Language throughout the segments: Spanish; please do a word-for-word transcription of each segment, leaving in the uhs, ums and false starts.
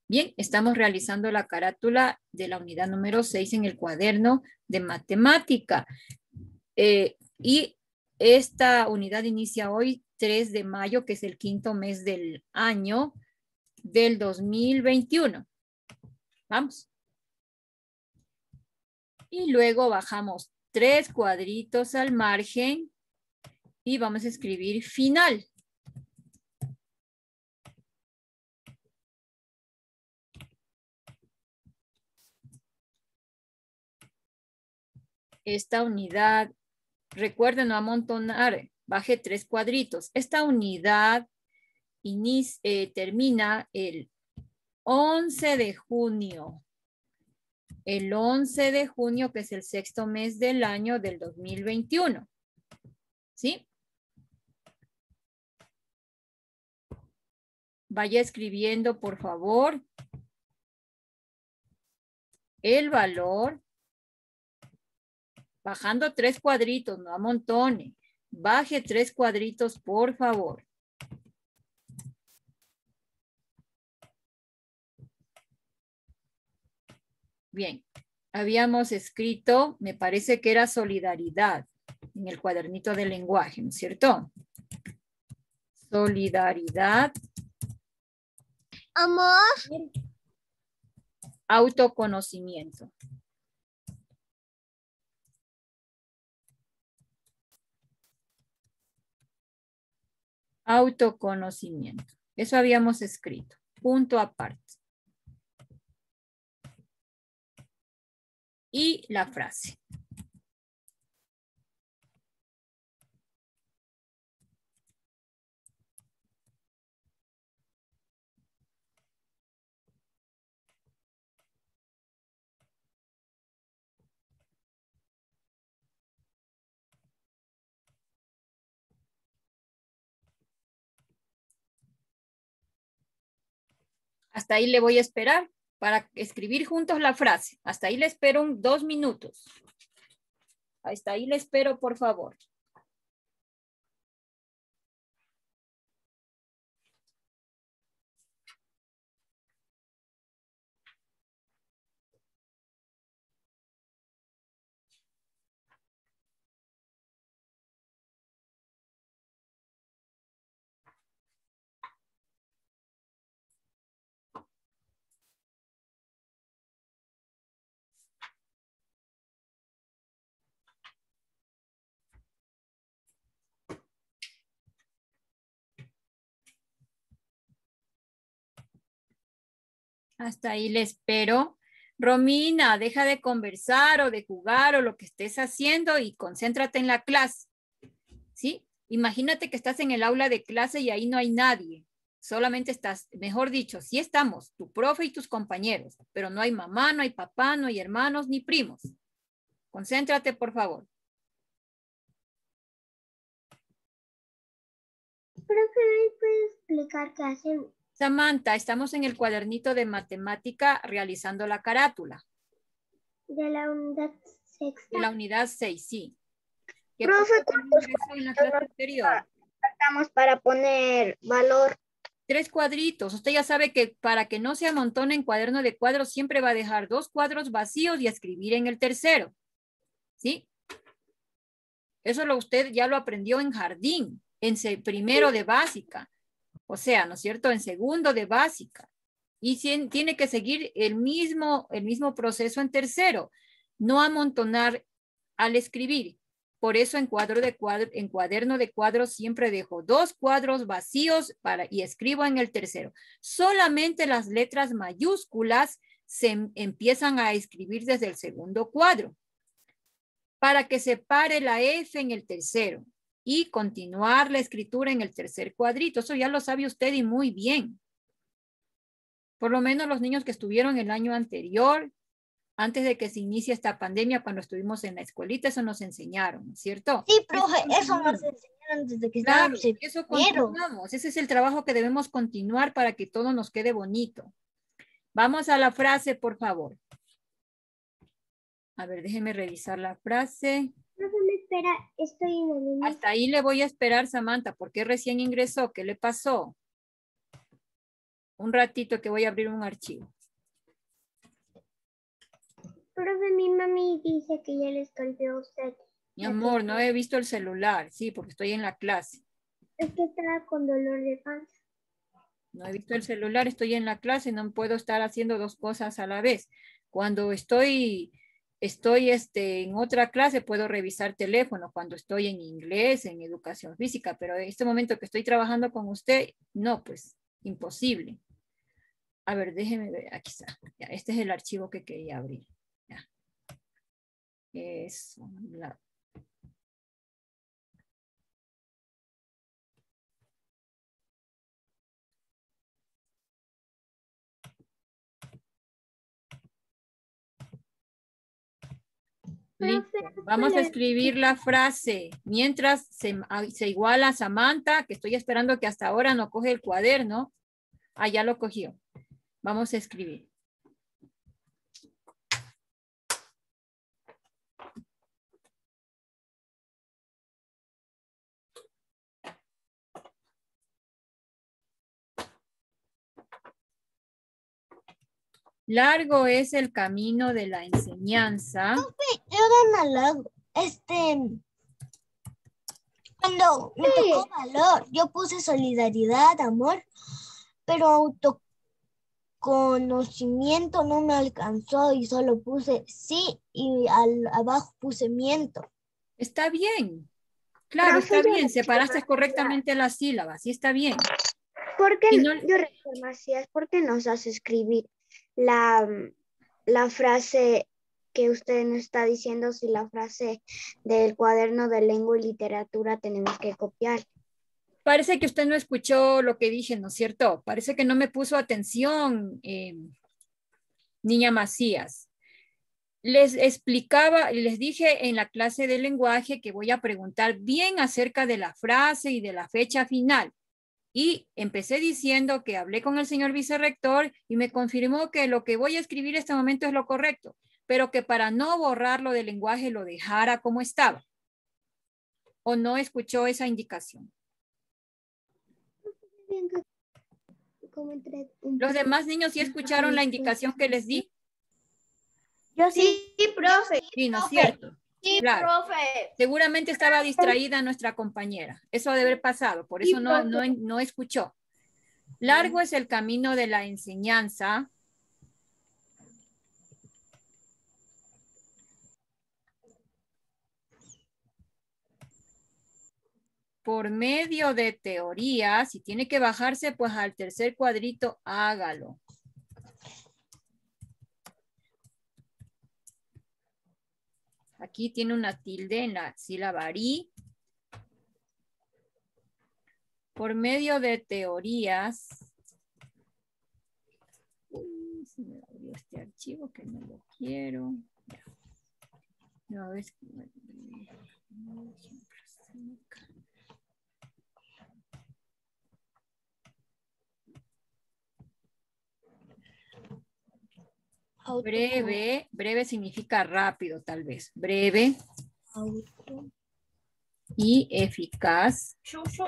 Bien, estamos realizando la carátula de la unidad número seis en el cuaderno de matemática. Eh, y esta unidad inicia hoy, tres de mayo, que es el quinto mes del año del dos mil veintiuno. Vamos. Y luego bajamos tres cuadritos al margen y vamos a escribir final. Esta unidad, recuerden no amontonar, baje tres cuadritos. Esta unidad inicia, eh, termina el once de junio. El once de junio, que es el sexto mes del año del dos mil veintiuno. ¿Sí? Vaya escribiendo, por favor, el valor. Bajando tres cuadritos, no amontone. Baje tres cuadritos, por favor. Bien, habíamos escrito, me parece que era solidaridad en el cuadernito de lenguaje, ¿no es cierto? Solidaridad. Amor. Autoconocimiento. Autoconocimiento. Eso habíamos escrito. Punto aparte. Y la frase. Hasta ahí le voy a esperar para escribir juntos la frase. Hasta ahí le espero un, dos minutos. Hasta ahí le espero, por favor. Hasta ahí le espero. Romina, deja de conversar o de jugar o lo que estés haciendo y concéntrate en la clase. ¿Sí? Imagínate que estás en el aula de clase y ahí no hay nadie. Solamente estás, mejor dicho, sí estamos, tu profe y tus compañeros, pero no hay mamá, no hay papá, no hay hermanos ni primos. Concéntrate, por favor. Profe, ¿me puede explicar qué hacen? Samantha, estamos en el cuadernito de matemática realizando la carátula. De la unidad sexta. De la unidad seis, sí. ¿Qué Profe, ¿cuántos en la clase anterior? faltamos para poner valor? Tres cuadritos. Usted ya sabe que para que no se amontone en cuaderno de cuadros, siempre va a dejar dos cuadros vacíos y escribir en el tercero. ¿Sí? Eso lo usted ya lo aprendió en jardín, en primero de básica. O sea, ¿no es cierto? En segundo de básica. Y tiene que seguir el mismo, el mismo proceso en tercero. No amontonar al escribir. Por eso en, cuadro de cuadro, en cuaderno de cuadros siempre dejo dos cuadros vacíos para, y escribo en el tercero. Solamente las letras mayúsculas se empiezan a escribir desde el segundo cuadro para que se pare la F en el tercero y continuar la escritura en el tercer cuadrito. Eso ya lo sabe usted y muy bien. Por lo menos los niños que estuvieron el año anterior, antes de que se inicie esta pandemia, cuando estuvimos en la escuelita, eso nos enseñaron, ¿cierto? Sí, profe, eso nos enseñaron desde que claro, estábamos en eso primero. continuamos. Ese es el trabajo que debemos continuar para que todo nos quede bonito. Vamos a la frase, por favor. A ver, déjeme revisar la frase. Profe, me espera, estoy en el inicio. Hasta ahí le voy a esperar, Samantha, porque recién ingresó. ¿Qué le pasó? Un ratito que voy a abrir un archivo. Profe, mi mami dice que ya le escribió a usted. Mi amor, no he visto el celular. Sí, porque estoy en la clase. Es que estaba con dolor de panza. No he visto el celular, estoy en la clase, no puedo estar haciendo dos cosas a la vez. Cuando estoy, estoy este, en otra clase, puedo revisar teléfono. Cuando estoy en inglés, en educación física, pero en este momento que estoy trabajando con usted, no, pues, imposible. A ver, déjeme ver, aquí está. Ya, este es el archivo que quería abrir. Ya. Eso, la, listo. Vamos a escribir la frase. Mientras se, se iguala a Samantha, que estoy esperando que hasta ahora no coge el cuaderno. Ah, ya lo cogió. Vamos a escribir. Largo es el camino de la enseñanza. Yo dan largo. Este, cuando me tocó valor, yo puse solidaridad, amor, pero autoconocimiento no me alcanzó y solo puse sí y al, abajo puse miento. Está bien. Claro, Profe, está yo bien. Separaste correctamente las sílabas. Sí, está bien. ¿Por qué, Si no- yo recuerdo, Macías, ¿por qué nos hace escribir la, la frase que usted nos está diciendo si la frase del cuaderno de lengua y literatura tenemos que copiar? Parece que usted no escuchó lo que dije, ¿no es cierto? Parece que no me puso atención, eh, niña Macías. Les explicaba y les dije en la clase de lenguaje que voy a preguntar bien acerca de la frase y de la fecha final. Y empecé diciendo que hablé con el señor vicerrector y me confirmó que lo que voy a escribir en este momento es lo correcto, pero que para no borrarlo del lenguaje lo dejara como estaba. ¿O no escuchó esa indicación? ¿Los demás niños sí escucharon la indicación que les di? Yo sí, Sí, profe. Sí, ¿no es profe. cierto? Sí, Claro. profe. Seguramente estaba distraída nuestra compañera. Eso debe haber pasado, por eso no, no, no escuchó. Largo es el camino de la enseñanza. Por medio de teoría, si tiene que bajarse, pues al tercer cuadrito, hágalo. Aquí tiene una tilde en la sílaba ri. Por medio de teorías. Uy, se me abrió este archivo que no lo quiero. Ya. No, es que... Breve, breve significa rápido tal vez. Breve y eficaz.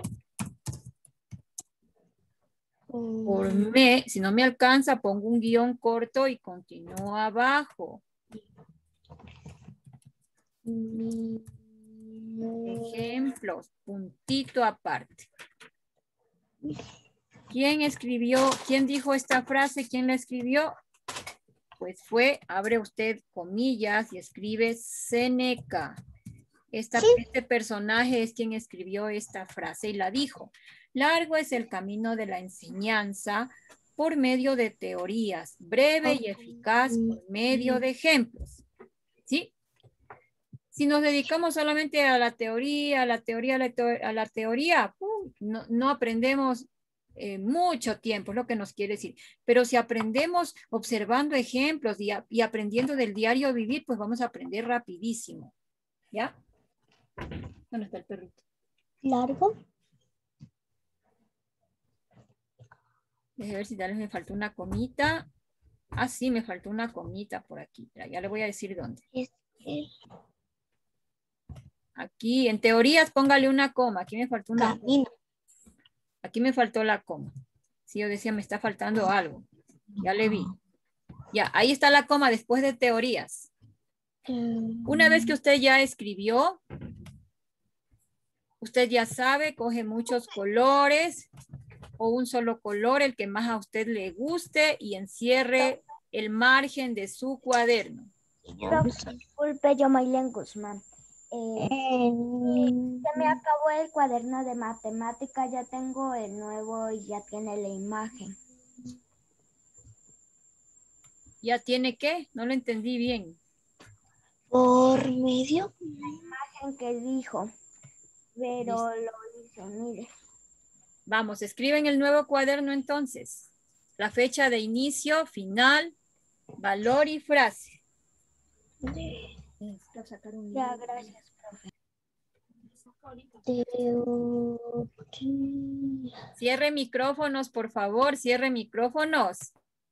Por me, si no me alcanza, pongo un guión corto y continúo abajo. Ejemplos, puntito aparte. ¿Quién escribió, quién dijo esta frase? ¿Quién la escribió? Pues fue, abre usted comillas y escribe Séneca. Esta, ¿sí? Este personaje es quien escribió esta frase y la dijo. Largo es el camino de la enseñanza por medio de teorías, breve y eficaz por medio de ejemplos. ¿Sí? Si nos dedicamos solamente a la teoría, a la teoría, a la, teoría, a la teoría, uh, no, no aprendemos eh, mucho tiempo, es lo que nos quiere decir. Pero si aprendemos observando ejemplos y, a, y aprendiendo del diario vivir, pues vamos a aprender rapidísimo. ¿Ya? ¿Dónde está el perrito? Largo. Déjame ver si tal vez me faltó una comita. Ah, sí, me faltó una comita por aquí. Ya, ya le voy a decir dónde. Aquí, en teorías, póngale una coma. Aquí me faltó una Camino. coma. Aquí me faltó la coma. Sí, yo decía, me está faltando algo. Ya le vi. Ya, ahí está la coma después de teorías. Una vez que usted ya escribió, usted ya sabe, coge muchos colores o un solo color, el que más a usted le guste, y encierre el margen de su cuaderno. Profe, disculpe, yo Maylen Guzmán. Eh, sí, se me acabó el cuaderno de matemática, ya tengo el nuevo y ya tiene la imagen. ¿Ya tiene qué? No lo entendí bien. Por medio. La imagen que dijo, pero lo dice, mire. Vamos, escriben el nuevo cuaderno entonces. La fecha de inicio, final, valor y frase. Ya, gracias, profe. Cierre micrófonos, por favor, cierre micrófonos.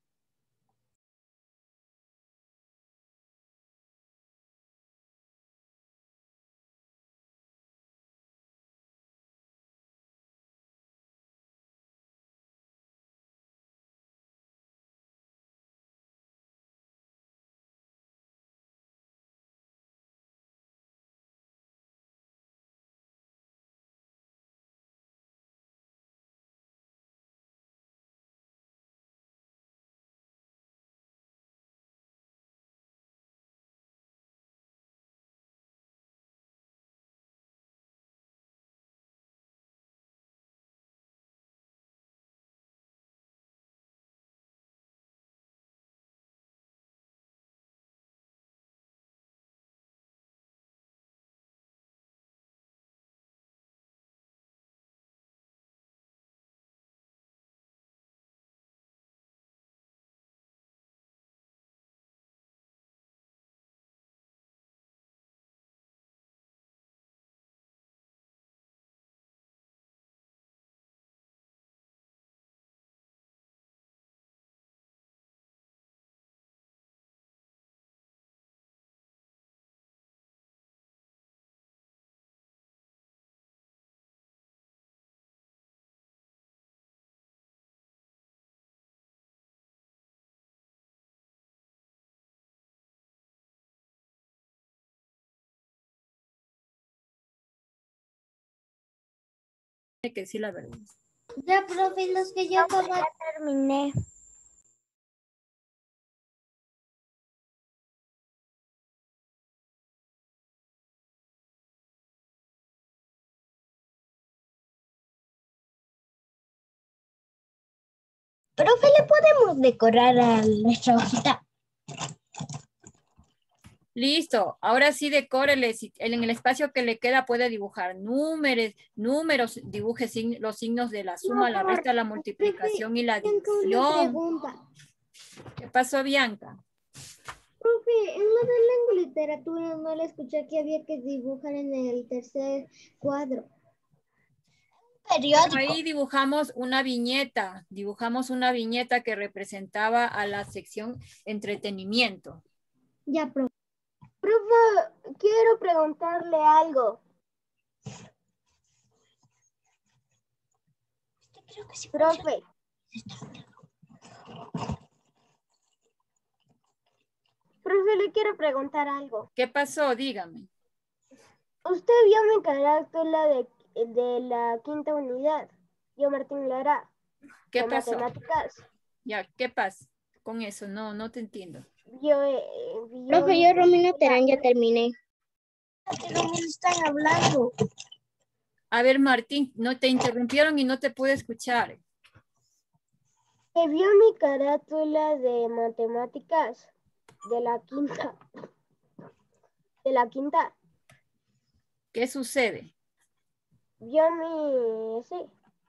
Hay que decir la verdad. Ya, profe, los que ya acabaron. Ya terminé. Profe, ¿le podemos decorar a nuestra hojita? Listo, ahora sí decórele, si- en el espacio que le queda puede dibujar números, números, dibuje sign- los signos de la suma, la resta, la multiplicación y la división. ¿Qué pasó, Bianca? Profe, en lo de lengua y literatura no le escuché que había que dibujar en el tercer cuadro. Pero ahí dibujamos una viñeta, dibujamos una viñeta que representaba a la sección entretenimiento. Ya, profe. Profe, quiero preguntarle algo. Creo que sí. Profe. Profe, le quiero preguntar algo. ¿Qué pasó? Dígame. Usted vio mi carátula de, de la quinta unidad. Yo, Martín Lara. ¿Qué de pasó? Matemáticas. Ya, ¿qué pasa con eso? No, no te entiendo. Yo, eh, yo Profe, yo, Romina Terán, ya terminé. ¿Qué Romina están hablando? A ver, Martín, no te interrumpieron y no te pude escuchar. Que vio mi carátula de matemáticas de la quinta. De la quinta. ¿Qué sucede? Vio mi... Sí.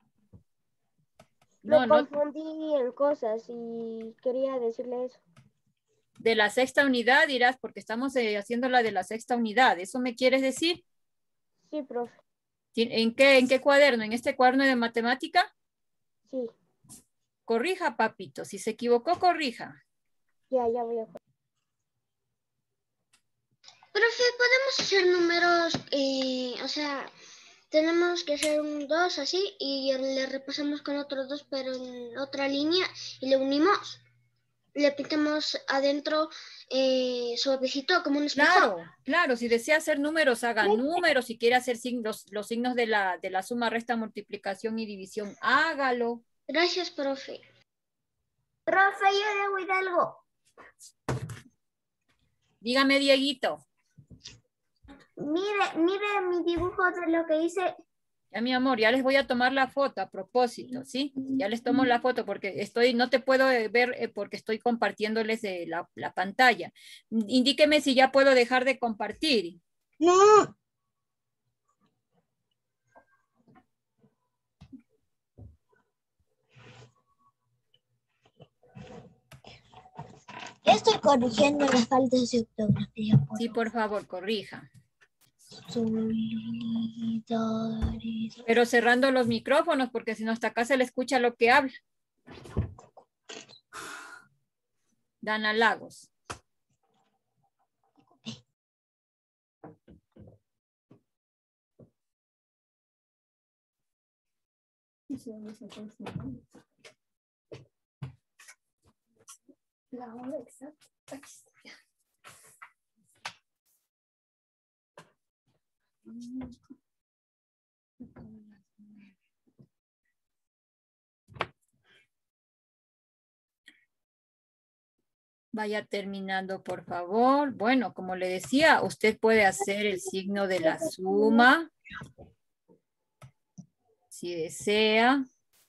No, Me no. confundí en cosas y quería decirle eso. De la sexta unidad dirás, porque estamos eh, haciendo la de la sexta unidad. ¿Eso me quieres decir? Sí, profe. ¿En qué, en qué cuaderno? ¿En este cuaderno de matemática? Sí. Corrija, papito. Si se equivocó, corrija. Ya, ya voy a... Profe, ¿podemos hacer números, eh, o sea, tenemos que hacer un dos así y le repasamos con otros dos, pero en otra línea y le unimos. Le pintamos adentro eh, suavecito como un espejo. Claro, claro, si desea hacer números, haga números, si quiere hacer signos, los signos de la, de la suma, resta, multiplicación y división, hágalo. Gracias, profe. Profe, yo debo ir algo. Dígame, Dieguito. Mire, mire mi dibujo de lo que hice. Ya, mi amor, ya les voy a tomar la foto a propósito, ¿sí? Ya les tomo la foto porque estoy, no te puedo ver eh, porque estoy compartiéndoles eh, la, la pantalla. Indíqueme si ya puedo dejar de compartir. No. Estoy corrigiendo las faltas de ortografía. Por Sí, por favor, corrija. Solidaridad. Pero cerrando los micrófonos porque si no hasta acá se le escucha lo que habla. Dana Lagos. La hora exacta. Vaya terminando, por favor. Bueno, como le decía, usted puede hacer el signo de la suma, si desea.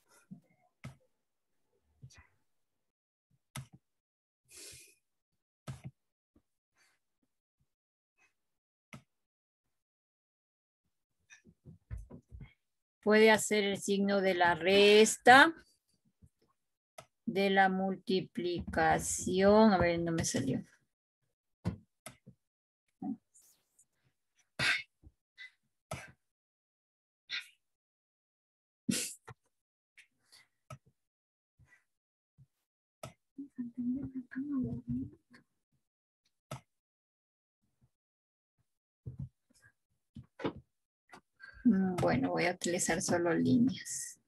Puede hacer el signo de la resta, de la multiplicación. A ver, no me salió. Bueno, voy a utilizar solo líneas.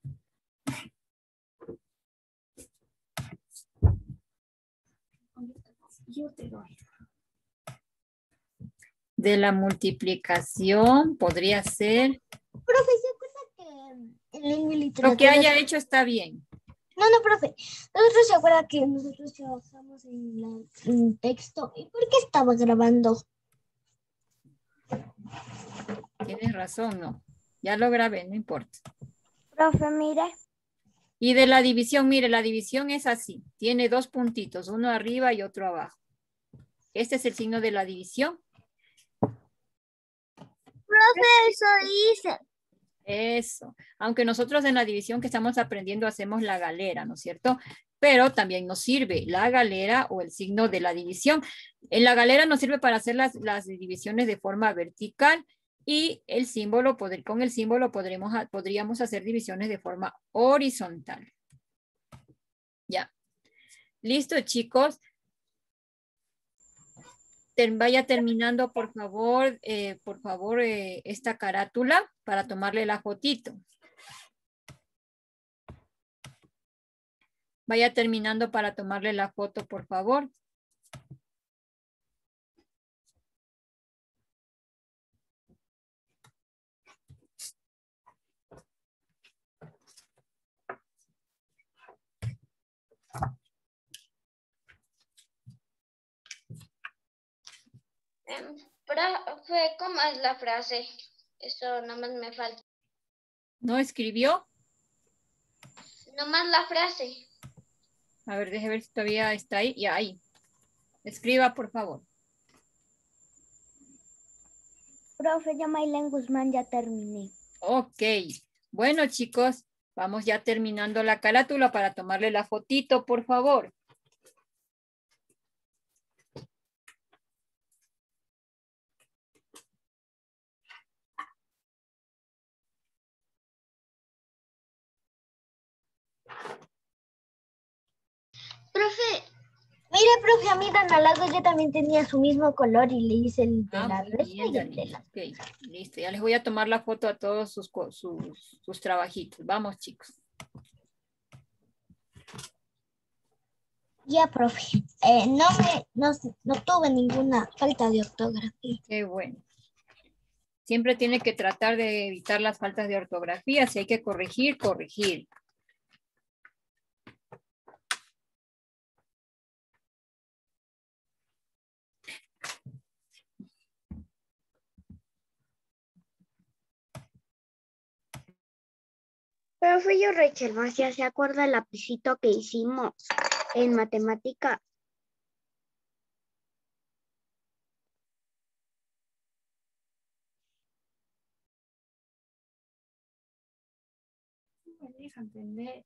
Yo te doy. De la multiplicación podría ser. Profe, ¿se acuerda que en lengua y literatura... Lo que haya hecho está bien. No, no, profe. Nosotros se acuerda que nosotros trabajamos en, la, en texto. ¿Y por qué estaba grabando? Tienes razón, no. Ya lo grabé, no importa. Profe, mire. Y de la división, mire, la división es así. Tiene dos puntitos, uno arriba y otro abajo. Este es el signo de la división. Profe, eso hice. Eso. Aunque nosotros en la división que estamos aprendiendo hacemos la galera, ¿no es cierto? Pero también nos sirve la galera o el signo de la división. En la galera nos sirve para hacer las, las divisiones de forma vertical y el símbolo, poder, con el símbolo podremos, podríamos hacer divisiones de forma horizontal. Ya. ¿Listo, chicos? Ten, vaya terminando, por favor, eh, por favor, eh, esta carátula para tomarle la fotito. Vaya terminando para tomarle la foto, por favor. Profe, ¿cómo es la frase? Eso nomás me falta. ¿No escribió? Nomás la frase. A ver, déjeme ver si todavía está ahí. Ya, ahí. Escriba, por favor. Profe, ya Maylen Guzmán, ya terminé. Ok. Bueno, chicos, vamos ya terminando la carátula para tomarle la fotito, por favor. Profe. Mire, profe, a mí tan al lado yo también tenía su mismo color y le hice el de Ah, la muy resta bien, y el de Dani. la... Ok, listo. Ya les voy a tomar la foto a todos sus, co- sus, sus trabajitos. Vamos, chicos. Ya, profe. Eh, no, me, no, no tuve ninguna falta de ortografía. Qué bueno. Siempre tiene que tratar de evitar las faltas de ortografía. Si hay que corregir, corregir. Profe, yo Rachel García, ¿se acuerda el lapicito que hicimos en matemática? Me deja entender.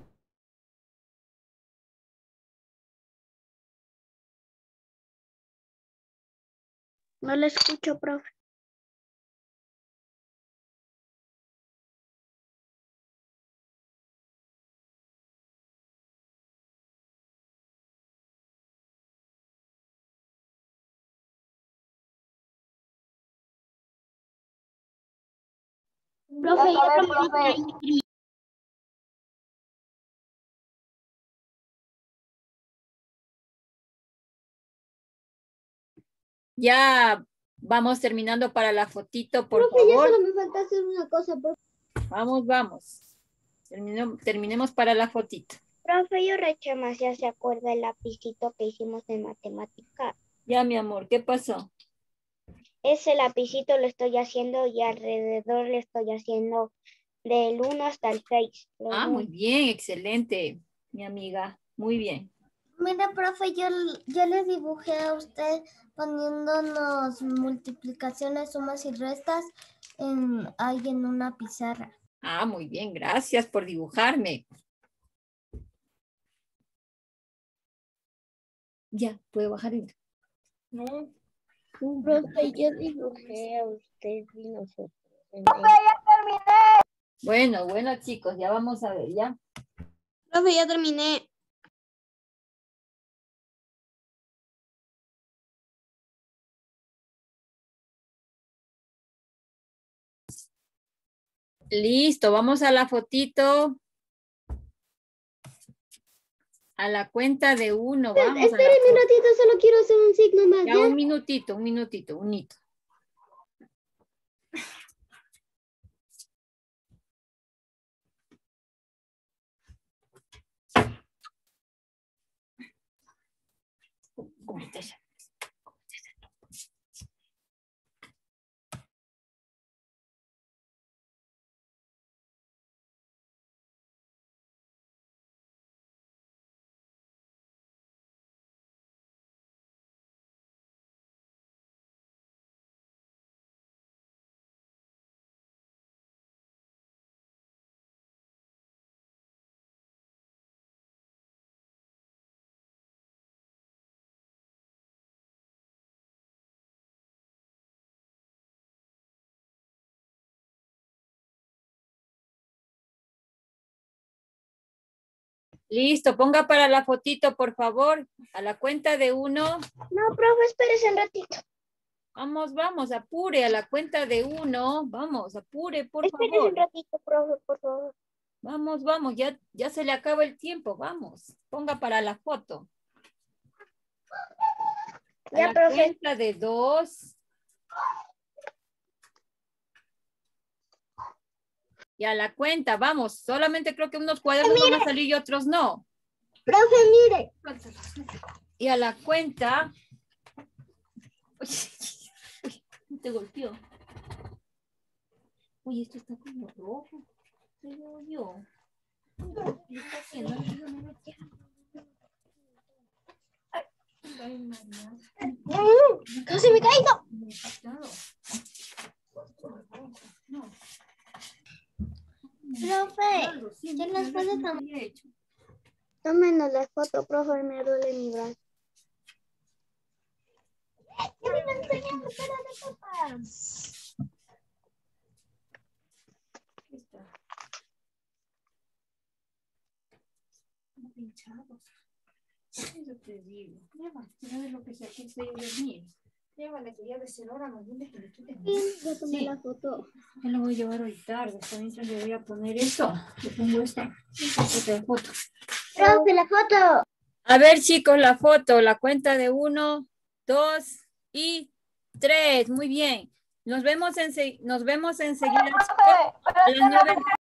No le escucho, profe. Profe, ya profe. Ya vamos terminando para la fotito, por Profe, ya favor. solo me falta hacer una cosa, profe. Vamos, vamos. Termino- terminemos para la fotito. Profe, yo Rachel García, ¿se acuerda el lapicito que hicimos en matemática? Ya, mi amor, ¿qué pasó? Ese lapicito lo estoy haciendo y alrededor le estoy haciendo del uno hasta el seis. Ah, muy bien, excelente, mi amiga. Muy bien. Mira, profe, yo, yo le dibujé a usted poniéndonos multiplicaciones, sumas y restas en, ahí en una pizarra. Ah, muy bien, gracias por dibujarme. Ya, puedo bajar el... No, Uh, profe, yo dibujé a usted y nosotros. Bueno, bueno, chicos, ya vamos a ver, ya. Profe, ya terminé. Listo, vamos a la fotito. A la cuenta de uno, vamos. Espérenme un ratito, solo quiero hacer un signo más, Ya, ¿ya? un minutito, un minutito, un hito. Listo, ponga para la fotito, por favor. A la cuenta de uno. No, profe, espérese un ratito. Vamos, vamos, apure a la cuenta de uno. Vamos, apure, por Espérese un favor. ratito, profe, por favor. Vamos, vamos, ya, ya se le acaba el tiempo. Vamos, ponga para la foto. A Ya, la profe. cuenta de dos. Y a la cuenta, vamos. Solamente creo que unos cuadernos van a salir y otros no. Profe, mire. Y a la cuenta... Uy, te golpeó. Uy, esto está como rojo. ¿Qué veo yo? ¿Qué está haciendo? Ay, ay, María. Casi me caigo. No. Profe, ¿quién las puede tomar? Tómenos la foto, profe, me duele mi brazo. ¿Qué me enseñan cara de papas? Aquí está. Pinchados. Eso te digo. Llévale, a ver lo que sea, que se mire. Llévale, que ya de ser hora, nos viene que le quiten. Sí, ya tomé Sí. la foto. Yo lo voy a llevar hoy tarde. Hasta mientras le voy a poner esto. Le pongo esta. Esta foto. Profe, la foto. A ver, chicos, la foto. La cuenta de uno, dos y tres. Muy bien. Nos vemos, en, nos vemos enseguida. A las nueve.